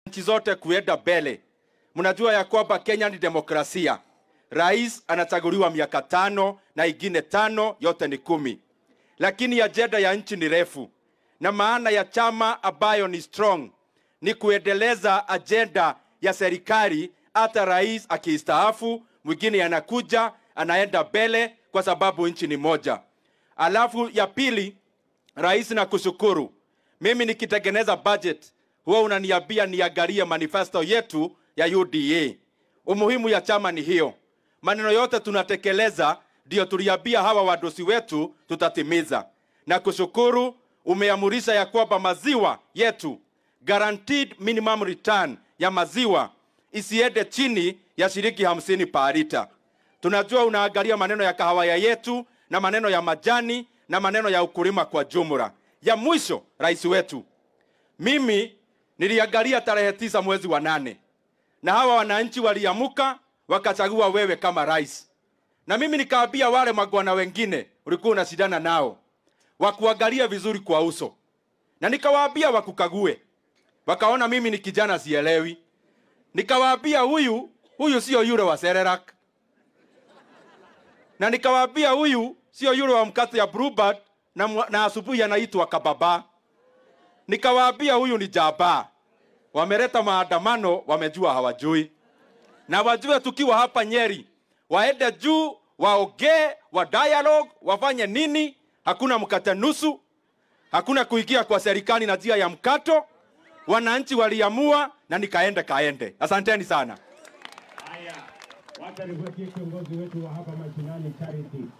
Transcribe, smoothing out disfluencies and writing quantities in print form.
nchi zote kuenda mbele. Mnajua ya kwamba Kenya ni demokrasia. Rais anachaguliwa miaka 5 na ingine 5, yote ni 10. Lakini ajenda ya nchi ni refu. Na maana ya chama ambayo ni strong ni kuendeleza ajenda ya serikali hata rais akistaafu, mwingine anakuja, anaenda mbele kwa sababu nchi ni moja. Alafu ya pili, rais na kushukuru. Mimi nikitengeneza budget, huwa unaniambia niangalie manifesto yetu ya UDA. Umuhimu ya chama ni hiyo. Maneno yote tunatekeleza, ndio tuliambia hawa wadosi wetu tutatimiza. Na kushukuru, umeamurisha ya kwamba maziwa yetu, guaranteed minimum return ya maziwa, isiende chini ya shilingi 50 per liter. Tunajua unaangalia maneno ya kahawa yetu na maneno ya majani na maneno ya ukulima kwa jumla. Ya mwisho, rais wetu, mimi niliangalia tarehe 9 mwezi wa 8. Na hawa wananchi waliamuka wakachagua wewe kama rais. Na mimi nikaambia wale magwana wengine ulikuwa unashindana nao, wakuangalia vizuri kwa uso. Na nikawaambia wakukague. Wakaona mimi ni kijana sielewi. Nikawaambia huyu sio yule wa Serikali. Na nikawaambia huyu sio yule wa mkate ya Bluebird na asubuhi anaitwa kababa. Nikawaambia huyu ni jaba. Wameleta maandamano, wamejua hawajui. Na wajue tukiwa hapa Nyeri, waende juu, waongee, wa dialogue, wafanye nini? Hakuna mkate nusu, hakuna kuingia kwa serikali na njia ya Mkato. Wananchi waliamua na kaende. Asanteni sana. Haya, wacha nifuatie kiongozi wetu wa hapa mashinani Charity.